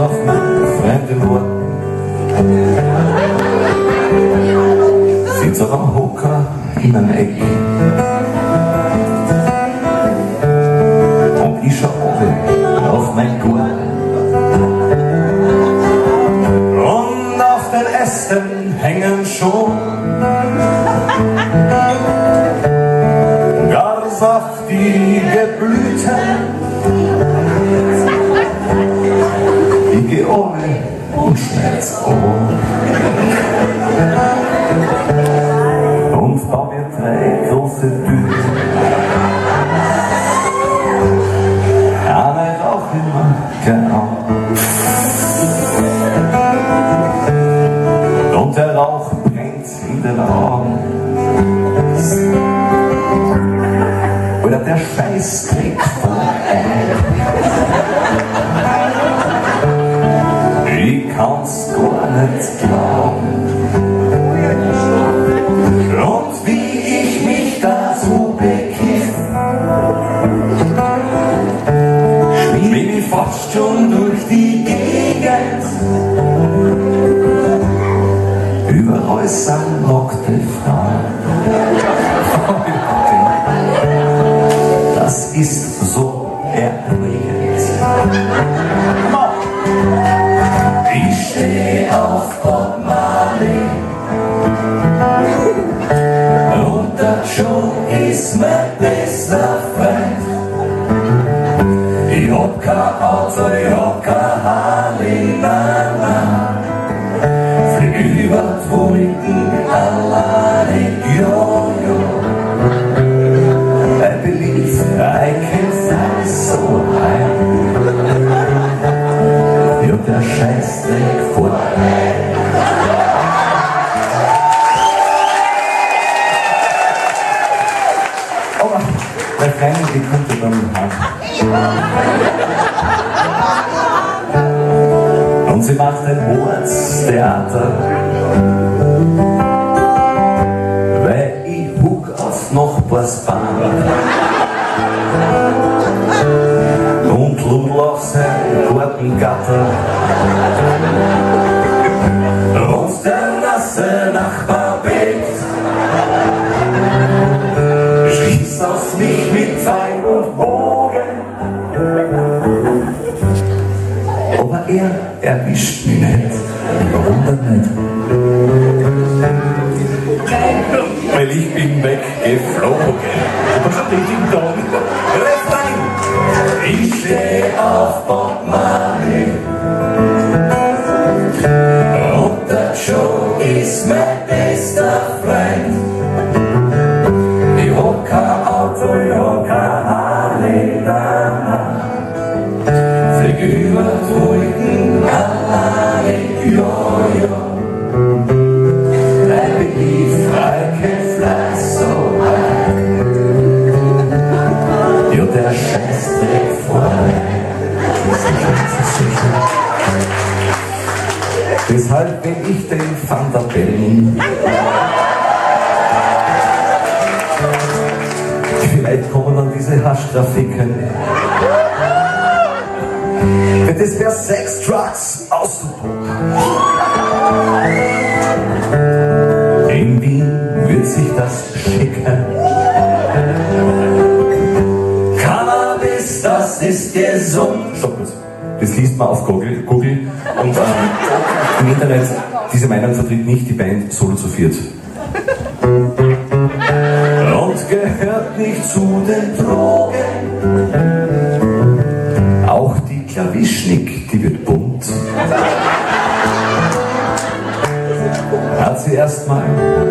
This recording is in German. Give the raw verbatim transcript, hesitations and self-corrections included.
auf fremde Worten. Sitzt auch am Hocker in einem Eck. Und ich schau oben auf mein Garten. Und auf den Ästen hängen schon gar saftige Blüten, die George und Schnitzohr. Und da wir drei große Tüten, eine rauch immer genau. Und der Rauch brennt in den Augen. Oder der Scheißdreck vorbei. Ich kann's gar nicht glauben. Und wie ich mich da so bekiff, schwimm ich fast schon durch die Gegend. Überall sind nackte Frauen. Das ist so erregend. Ich stehe auf Bob Marley und der Joe ist mein bester Freund. Ich hab kein Auto, ich hab kein Harley, nein, nein. Flieg über die Wolken alleine, jo, jo. I believe I can fly so high. Ja, der Scheißdreck vorbei. Aber der Kleine, die kommt über den Hang. Und sie macht ein Mordstheater, weil ich huck auf Nachbarsbahn und Ludl auf sein Gartengatter. Und der nasse Nachbar bebt, schießt auf mich mit Pfeil und Bogen. Aber er erwischt mich nicht. Warum denn nicht? Weil ich bin weggeflogen. Was hat ich ihm getan? Refrain! Ich steh auf Bob Marley und der Joe ist mein bester Freund. Ich hab kein Auto, ich hab kein Harley, nein. Flieg über die Wolken alleine, jo, jo. I believe I can fly so high. Jo, der Scheißdreck vorbei. Deshalb bin ich den Van der Bellen. Vielleicht kommen dann diese Haschtrafiken. Denn das wär Sex, Drugs, Ausdruck. In Wien wird sich das schicken. Cannabis, das ist gesund. Stopp, das liest man auf Google, Google und äh, im Internet. Diese Meinung vertritt nicht die Band Solo zu viert. Und gehört nicht zu den Drogen. Auch die Klawischnik, die wird bunt. Hat sie erstmal